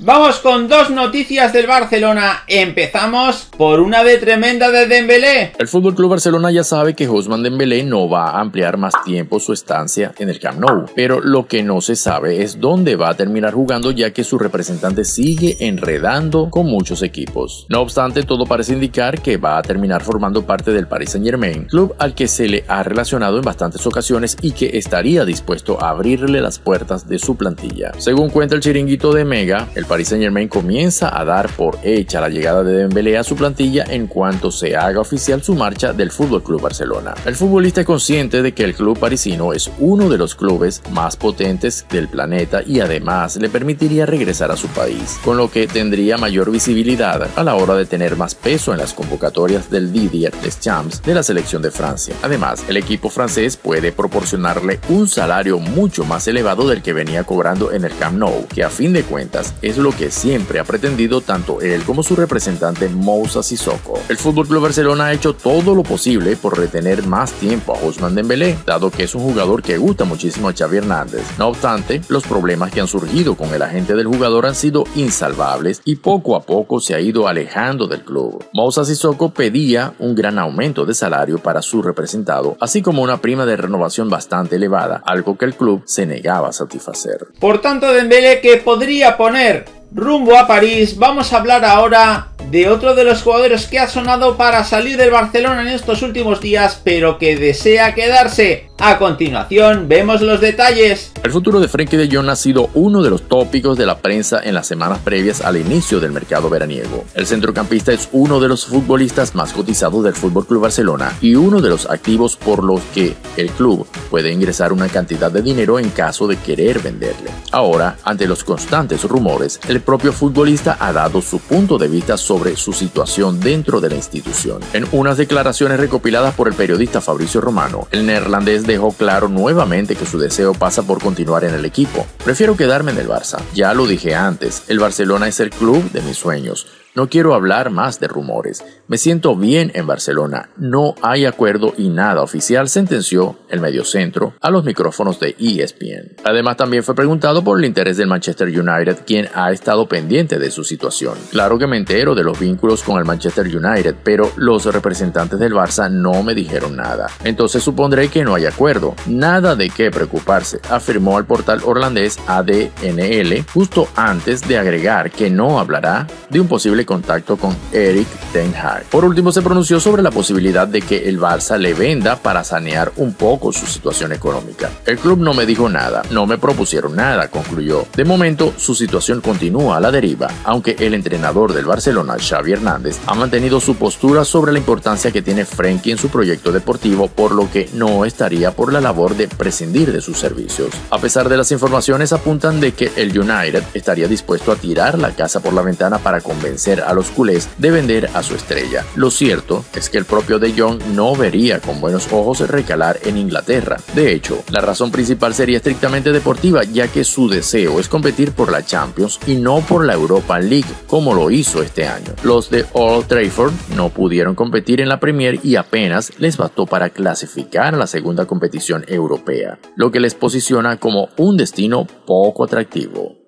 Vamos con dos noticias del Barcelona. Empezamos por una de tremenda de Dembélé. El FC Barcelona ya sabe que Ousmane Dembélé no va a ampliar más tiempo su estancia en el Camp Nou, pero lo que no se sabe es dónde va a terminar jugando, ya que su representante sigue enredando con muchos equipos. No obstante, todo parece indicar que va a terminar formando parte del Paris Saint-Germain, club al que se le ha relacionado en bastantes ocasiones y que estaría dispuesto a abrirle las puertas de su plantilla. Según cuenta el chiringuito de Mega, el Paris Saint-Germain comienza a dar por hecha la llegada de Dembélé a su plantilla en cuanto se haga oficial su marcha del FC Barcelona. El futbolista es consciente de que el club parisino es uno de los clubes más potentes del planeta y además le permitiría regresar a su país, con lo que tendría mayor visibilidad a la hora de tener más peso en las convocatorias del Didier Deschamps de la selección de Francia. Además, el equipo francés puede proporcionarle un salario mucho más elevado del que venía cobrando en el Camp Nou, que a fin de cuentas es lo que siempre ha pretendido tanto él como su representante Moussa Sissoko. El FC Barcelona ha hecho todo lo posible por retener más tiempo a Ousmane Dembélé, dado que es un jugador que gusta muchísimo a Xavi Hernández. No obstante, los problemas que han surgido con el agente del jugador han sido insalvables y poco a poco se ha ido alejando del club. Moussa Sissoko pedía un gran aumento de salario para su representado, así como una prima de renovación bastante elevada, algo que el club se negaba a satisfacer. Por tanto, Dembélé, que podría poner rumbo a París. Vamos a hablar ahora de otro de los jugadores que ha sonado para salir del Barcelona en estos últimos días, pero que desea quedarse. A continuación, vemos los detalles. El futuro de Frenkie de Jong ha sido uno de los tópicos de la prensa en las semanas previas al inicio del mercado veraniego. El centrocampista es uno de los futbolistas más cotizados del FC Barcelona y uno de los activos por los que el club puede ingresar una cantidad de dinero en caso de querer venderle. Ahora, ante los constantes rumores, el propio futbolista ha dado su punto de vista sobre su situación dentro de la institución. En unas declaraciones recopiladas por el periodista Fabrizio Romano, el neerlandés dejó claro nuevamente que su deseo pasa por continuar en el equipo. Prefiero quedarme en el Barça. Ya lo dije antes, el Barcelona es el club de mis sueños. No quiero hablar más de rumores. Me siento bien en Barcelona. No hay acuerdo y nada oficial, sentenció el mediocentro a los micrófonos de ESPN. Además, también fue preguntado por el interés del Manchester United, quien ha estado pendiente de su situación. Claro que me entero de los vínculos con el Manchester United, pero los representantes del Barça no me dijeron nada. Entonces supondré que no hay acuerdo. Nada de qué preocuparse, afirmó al portal holandés ADNL, justo antes de agregar que no hablará de un posible contacto con Erik ten Hag. Por último, se pronunció sobre la posibilidad de que el Barça le venda para sanear un poco su situación económica. El club no me dijo nada, no me propusieron nada, concluyó. De momento, su situación continúa a la deriva, aunque el entrenador del Barcelona, Xavi Hernández, ha mantenido su postura sobre la importancia que tiene Frenkie en su proyecto deportivo, por lo que no estaría por la labor de prescindir de sus servicios. A pesar de las informaciones apuntan de que el United estaría dispuesto a tirar la casa por la ventana para convencer a los culés de vender a su estrella. Lo cierto es que el propio De Jong no vería con buenos ojos recalar en Inglaterra. De hecho, la razón principal sería estrictamente deportiva, ya que su deseo es competir por la Champions y no por la Europa League, como lo hizo este año. Los de Old Trafford no pudieron competir en la Premier y apenas les bastó para clasificar a la segunda competición europea, lo que les posiciona como un destino poco atractivo.